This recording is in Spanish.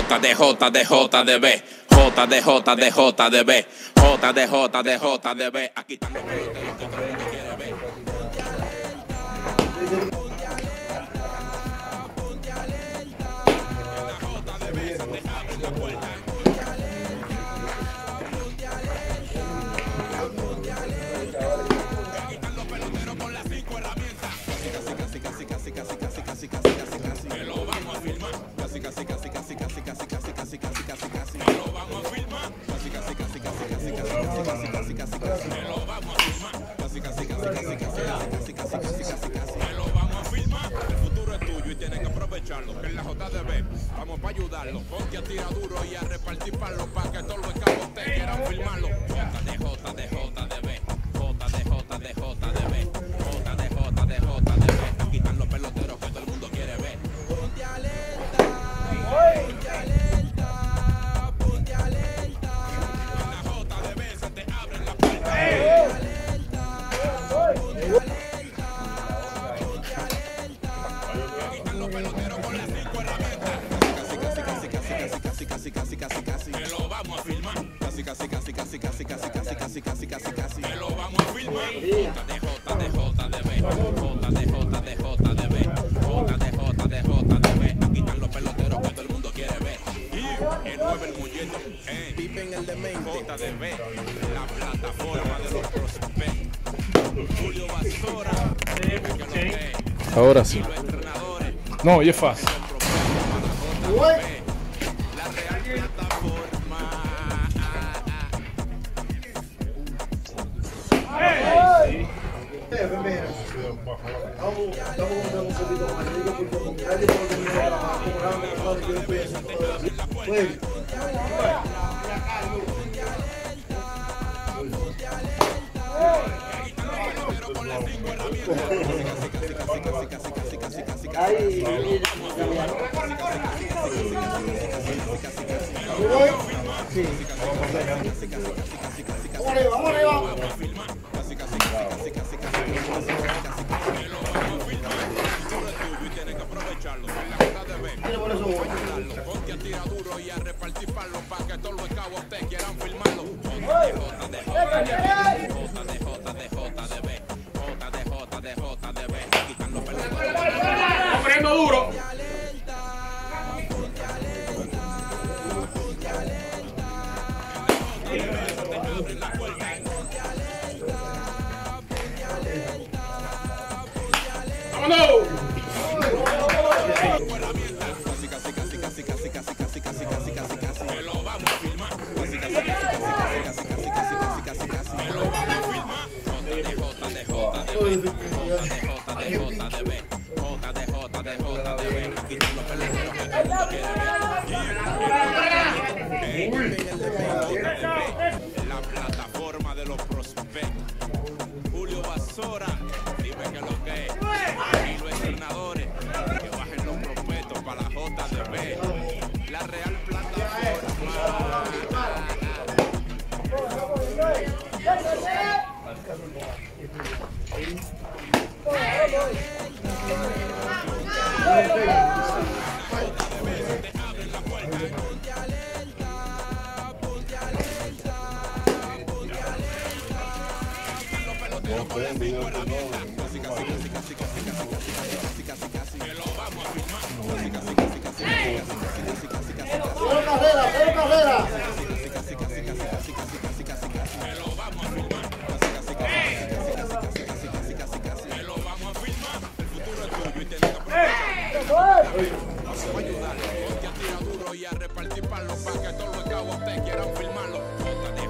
JDB, JDB, JDB, aquí están los peloteros que todo el mundo quiere ver. Que en la JDB vamos para ayudarlo. Ponte a tirar duro y a repartir palos para que todos los cabos te quieran filmarlo. JDB, aquí están los peloteros que todo el mundo quiere ver. Ponte alerta, ponte alerta, ponte alerta. En la JDB se te abren las puertas. Casi, me lo vamos a filmar. Casi, me lo vamos a filmar. JDB, aquí están los peloteros que todo el mundo quiere ver. Y el 9 el muñeco, Pipe en el demente. JDB, la plataforma de los prospectos. Julio Basora, ahora sí. No, y es fácil. Vamos arriba. Ponte a tirar duro y a repartir palos para que todos los cabos te quieran filmarlo. JDB, aquí están los peloteros. ¡Corriendo duro! ¡Vámonos! Me lo vamos a filmar. Me lo vamos a filmar. JDB, aquí están los peloteros que todo el mundo quiere ver. La plataforma de los prospectos. Julio Basora, dime que lo que es. Y los entrenadores que bajen los prospectos para la JDB. La real plataforma. Ponte a tirar duro y a repartir palos para que todos los cabos te quieran filmarlo.